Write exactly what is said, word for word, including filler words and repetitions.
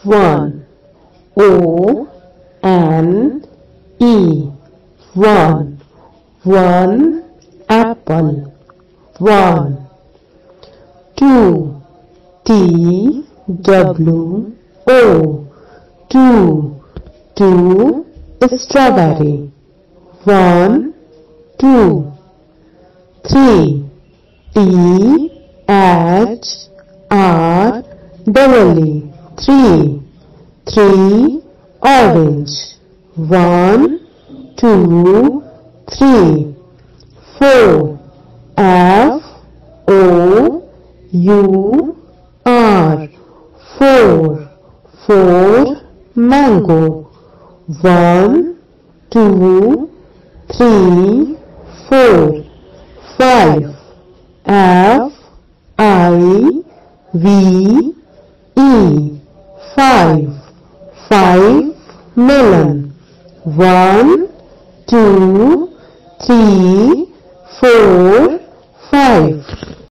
one. O N E, one. One apple, one. Two. T W O, two. Two strawberry, one, two. Three. T H R E E, three. Three orange, one, two, three. Four. F O U R, four. Four mango, one, two, three, four. Five. F I V E, five. Five melon, one, two, three, four,